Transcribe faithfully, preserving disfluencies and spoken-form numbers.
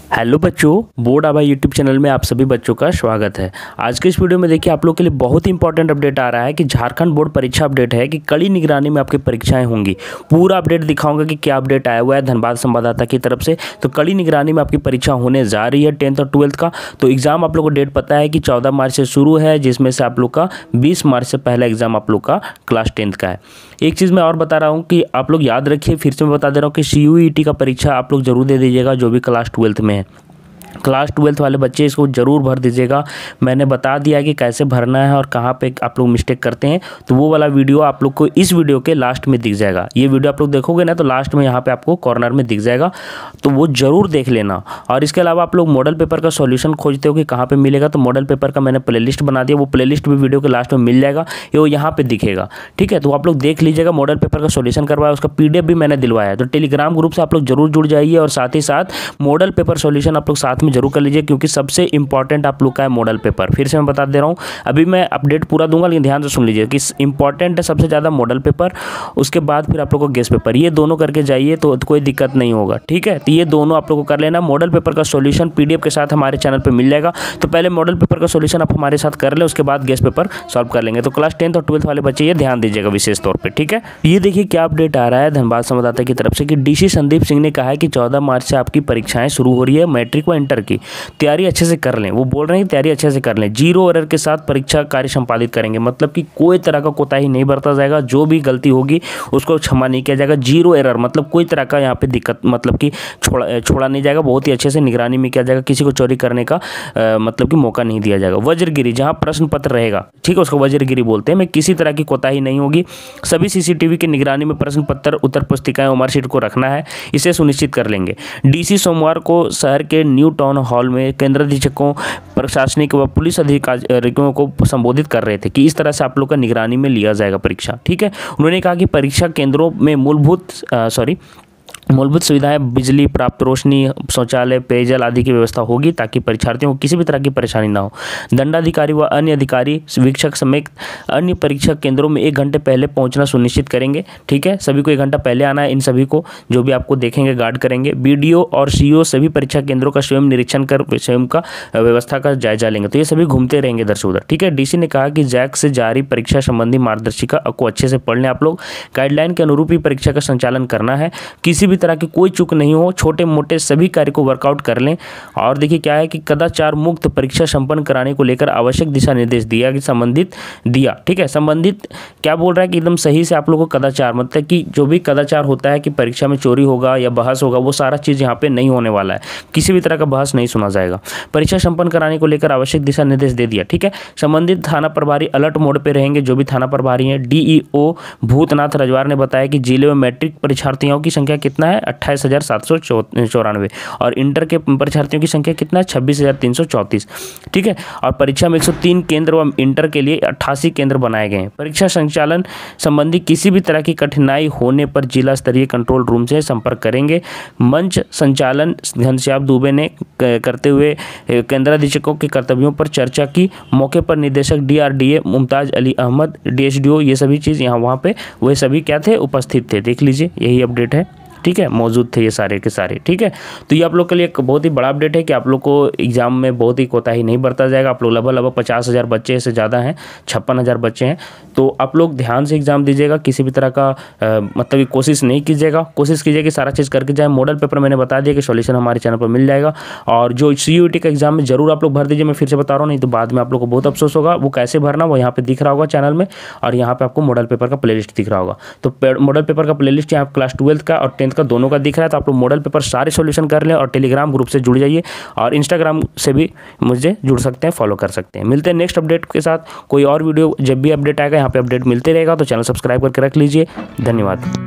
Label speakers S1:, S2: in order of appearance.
S1: Hello बच्चों, board आभा YouTube channel में आप सभी बच्चों का स्वागत है। आज के इस वीडियो में देखिए आप लोग के लिए बहुत ही इंपॉर्टेंट अपडेट आ रहा है कि झारखंड बोर्ड परीक्षा अपडेट है कि कड़ी निगरानी में आपकी परीक्षाएं होंगी। पूरा अपडेट दिखाऊंगा कि क्या अपडेट आया हुआ है धनबाद संवाददाता की तरफ से। तो कड़ी निगरानी में आपकी परीक्षा होने जा रही है टेंथ और ट्वेल्थ का। तो एग्जाम आप लोग को डेट पता है कि चौदह मार्च से शुरू है, जिसमें से आप लोग का बीस मार्च से पहला एग्जाम आप लोग का क्लास टेंथ का है। एक चीज़ मैं और बता रहा हूँ कि आप लोग याद रखिए, फिर से मैं बता दे रहा हूँ कि सी यू ई टी का परीक्षा आप लोग जरूर दे दीजिएगा जो भी क्लास ट्वेल्थ में है। क्लास ट्वेल्थ वाले बच्चे इसको ज़रूर भर दीजिएगा। मैंने बता दिया कि कैसे भरना है और कहाँ पे आप लोग मिस्टेक करते हैं, तो वो वाला वीडियो आप लोग को इस वीडियो के लास्ट में दिख जाएगा। ये वीडियो आप लोग देखोगे ना तो लास्ट में यहाँ पे आपको कॉर्नर में दिख जाएगा, तो वो ज़रूर देख लेना। और इसके अलावा आप लोग मॉडल पेपर का सॉल्यूशन खोजते हो कि कहाँ पर मिलेगा, तो मॉडल पेपर का मैंने प्लेलिस्ट बना दिया, वो प्लेलिस्ट भी वीडियो के लास्ट में मिल जाएगा, ये यहाँ पर दिखेगा। ठीक है, तो आप लोग देख लीजिएगा। मॉडल पेपर का सॉल्यूशन करवाया, उसका पी डी एफ भी मैंने दिलवाया है, तो टेलीग्राम ग्रुप से आप लोग जरूर जुड़ जाइए और साथ ही साथ मॉडल पेपर सॉल्यूशन आप लोग साथ में जरूर कर लीजिए, क्योंकि सबसे इंपॉर्टेंट आप लोग का है मॉडल पेपर। फिर से मैं बता दे रहा हूँ, अभी मैं अपडेट पूरा दूंगा लेकिन ध्यान से सुन लीजिए कि इंपॉर्टेंट है सबसे ज़्यादा मॉडल पेपर, उसके बाद फिर आप लोग को गेस्ट पेपर, ये दोनों करके जाइए तो कोई दिक्कत नहीं होगा। ठीक है, तो ये दोनों आप लोग को कर लेना। मॉडल पेपर का सॉल्यूशन पीडीएफ के साथ हमारे चैनल पर मिल जाएगा, तो पहले मॉडल पेपर का सॉल्यूशन आप हमारे साथ कर ले, उसके बाद गेस्ट पेपर सॉल्व कर लेंगे। तो क्लास टेंथ और ट्वेल्थ वाले बच्चे ये ध्यान दीजिएगा विशेष तौर पर। ठीक है, ये देखिए क्या अपडेट आ रहा है धनबाद संवाददाता की तरफ से कि डीसी संदीप सिंह ने कहा है कि चौदह मार्च से आपकी परीक्षाएं शुरू हो रही है, मैट्रिक व इंटर की तैयारी अच्छे से कर लें। वो बोल रहे हैं कि तैयारी अच्छे से कर लें, जीरो एरर के साथ परीक्षा कार्य संपादित करेंगे, मतलब कि कोई तरह का कोताही नहीं बरता जाएगा, जो भी गलती होगी उसको क्षमा नहीं किया जाएगा। जीरो एरर मतलब कोई तरह का यहाँ पे दिक्कत मतलब कि छोड़ा छोड़ा नहीं जाएगा, बहुत ही अच्छे से निगरानी में किया जाएगा, किसी को चोरी करने का आ, मतलब कि मौका नहीं दिया जाएगा। वज्रगिरी जहाँ प्रश्न पत्र रहेगा, ठीक है, उसको वज्रगिरी बोलते हैं, में किसी तरह की कोताही नहीं होगी। सभी सीसीटीवी की निगरानी में प्रश्न पत्र, उत्तर पुस्तिकाएं और मार्कशीट को रखना है, इसे सुनिश्चित कर लेंगे। डीसी सोमवार को शहर के न्यू टाउन हॉल में केंद्राधीक्षकों, प्रशासनिक व पुलिस अधिकारियों को संबोधित कर रहे थे कि इस तरह से आप लोग का निगरानी में लिया जाएगा परीक्षा। ठीक है, उन्होंने कहा कि परीक्षा केंद्रों में मूलभूत सॉरी मूलभूत सुविधाएं, बिजली, प्राप्त रोशनी, शौचालय, पेयजल आदि की व्यवस्था होगी ताकि परीक्षार्थियों को किसी भी तरह की परेशानी ना हो। दंडाधिकारी व अन्य अधिकारी, वीक्षक समेत अन्य परीक्षा केंद्रों में एक घंटे पहले पहुंचना सुनिश्चित करेंगे। ठीक है, सभी को एक घंटा पहले आना है, इन सभी को जो भी आपको देखेंगे गार्ड करेंगे। बीडीओ और सीईओ सभी परीक्षा केंद्रों का स्वयं निरीक्षण कर स्वयं का व्यवस्था का जायजा लेंगे, तो ये सभी घूमते रहेंगे इधर से उधर। ठीक है, डीसी ने कहा कि जैक से जारी परीक्षा संबंधी मार्गदर्शिका को अच्छे से पढ़ लें आप लोग, गाइडलाइन के अनुरूप ही परीक्षा का संचालन करना है, किसी भी तरह की कोई चूक नहीं हो, छोटे मोटे सभी कार्य को वर्कआउट कर लें। और देखिए क्या है कि कदाचार मुक्त परीक्षा संपन्न कराने को लेकर आवश्यक दिशा निर्देश दिया कि संबंधित दिया। ठीक है, संबंधित क्या बोल रहा है कि एकदम सही से आप लोगों को कदाचार मतलब कि जो भी कदाचार होता है कि परीक्षा में चोरी होगा या बहस होगा, वो सारा चीज़ यहाँ पे नहीं होने वाला है, किसी भी तरह का बहस नहीं सुना जाएगा। परीक्षा संपन्न कराने को लेकर आवश्यक दिशा निर्देश दे दिया। ठीक है, संबंधित थाना प्रभारी अलर्ट मोड पर रहेंगे, जो भी थाना प्रभारी हैं। डीईओ भूतनाथ रजवार ने बताया कि जिले में मैट्रिक परीक्षार्थियों की संख्या कितना है, अट्ठाईस हजार सात सौ चौरानवे, और इंटर के परीक्षार्थियों की संख्या कितना है, छब्बीस हजार तीन सौ चौंतीस। ठीक है, और परीक्षा में एक सौ तीन केंद्र व इंटर के लिए अट्ठासी केंद्र बनाए गए हैं। परीक्षा संचालन संबंधी किसी भी तरह की कठिनाई होने पर जिला स्तरीय कंट्रोल रूम से संपर्क करेंगे। मंच संचालन घनश्याम दुबे ने करते हुए केंद्राधीक्षकों के कर्तव्यों पर चर्चा की। मौके पर निदेशक डीआरडीए मुमताज अली अहमद, डीएसडीओ, ये सभी चीज़ यहाँ वहाँ पे वे सभी क्या थे, उपस्थित थे। देख लीजिए, यही अपडेट है। ठीक है, मौजूद थे ये सारे के सारे। ठीक है, तो ये आप लोग के लिए एक बहुत ही बड़ा अपडेट है कि आप लोग को एग्जाम में बहुत ही कोताही नहीं बरता जाएगा। आप लोग लगभग लगभग पचास हज़ार बच्चे से ज़्यादा हैं, छप्पन हज़ार बच्चे हैं, तो आप लोग ध्यान से एग्जाम दीजिएगा, किसी भी तरह का आ, मतलब कि कोशिश नहीं कीजिएगा, कोशिश कीजिए कि सारा चीज़ करके जाए। मॉडल पेपर मैंने बता दिया कि सॉल्यूशन हमारे चैनल पर मिल जाएगा, और जो सी यू ई टी का एग्जाम में जरूर आप लोग भर दीजिए। मैं फिर से बता रहा हूँ, नहीं तो बाद में आप लोग को बहुत अफसोस होगा। वो कैसे भरना वो यहाँ पे दिख रहा होगा चैनल में, और यहाँ पे आपको मॉडल पेपर का प्लेलिस्ट दिख रहा होगा। तो मॉडल पेपर का प्लेलिस्ट यहाँ क्लास ट्वेल्थ का और टेंथ का दोनों का दिख रहा है, तो आप लोग मॉडल पेपर सारे सॉल्यूशन कर लें और टेलीग्राम ग्रुप से जुड़ जाइए, और इंस्टाग्राम से भी मुझे जुड़ सकते हैं, फॉलो कर सकते हैं। मिलते हैं नेक्स्ट अपडेट के साथ। कोई और वीडियो जब भी अपडेट आएगा यहाँ पे अपडेट मिलते रहेगा, तो चैनल सब्सक्राइब करके रख लीजिए। धन्यवाद।